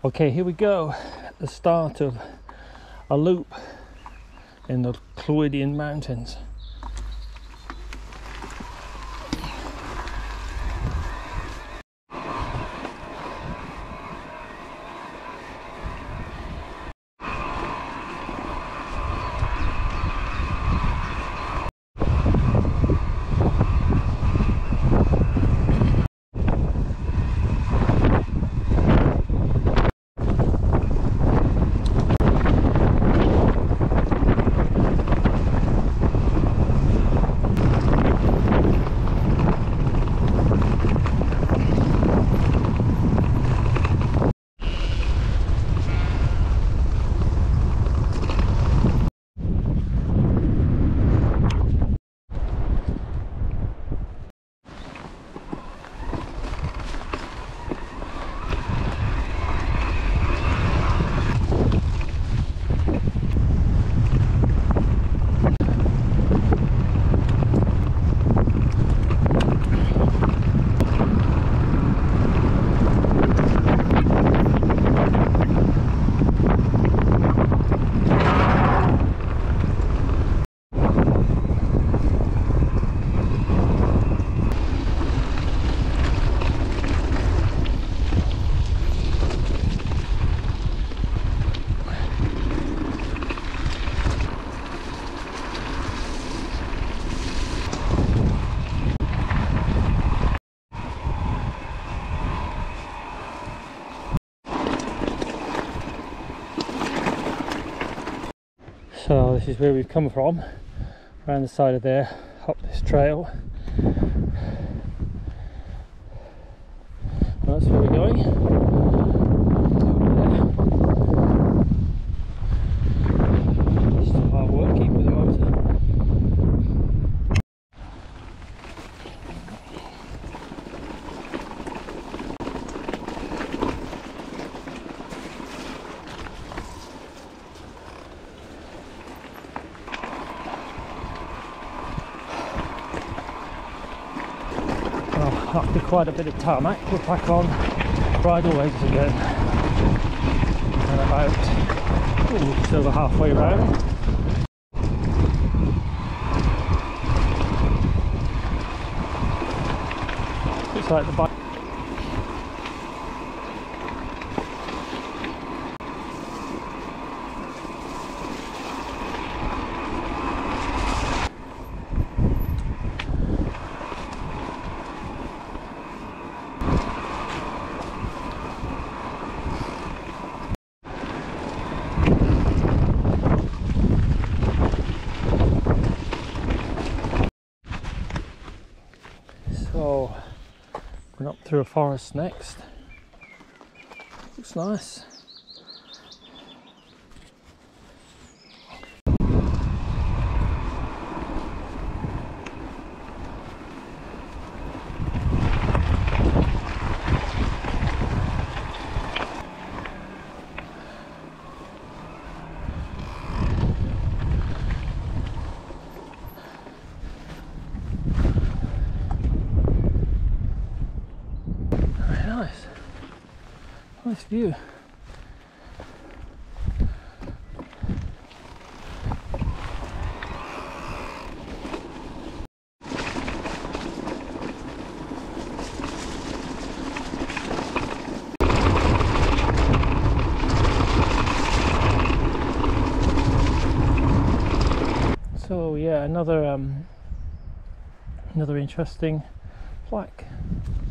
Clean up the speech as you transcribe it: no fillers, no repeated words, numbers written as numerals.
Okay, here we go, the start of a loop in the Clwydian mountains. So this is where we've come from, around the side of there, up this trail. And that's where we're going. Still hard work keeping with the motor. After quite a bit of tarmac, we're back on bridle legs again, and about just over halfway round. Looks like the bike. So, going up through a forest next. Looks nice. Nice view. So yeah, another interesting plaque.